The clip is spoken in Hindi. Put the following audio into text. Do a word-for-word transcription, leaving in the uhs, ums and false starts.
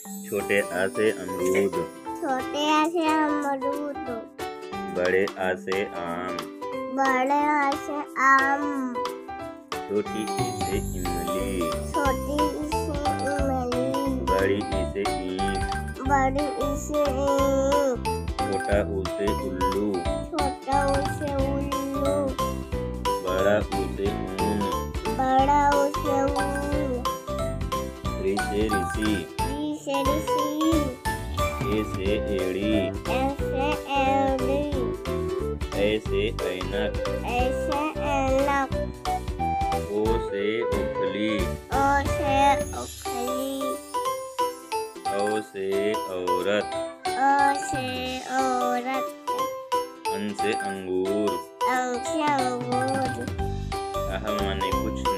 छोटे आ से अमरूद। छोटे आ से अमरूद। बड़े आ से आम। बड़े आ से आम। छोटी ई से इमली। छोटी ई से इमली। बड़ी ई से ईंट। बड़ी ई से ईंट। छोटा ऊ से उल्लू। छोटा ऊ से उल्लू। बड़ा ऊ से ऊन। बड़ा ऊ से ऊन। ऋ से ऋषि। ऋ से ऋषि। ए से एड़ी। ए से एड़ी। ऐ से ऐनक। ऐ से ऐनक। ओ से ओखली। ओ से ओखली। औ से औरत। ओ से औरत। अन से अंगूर। अं से अंगूर। अह माने कुछ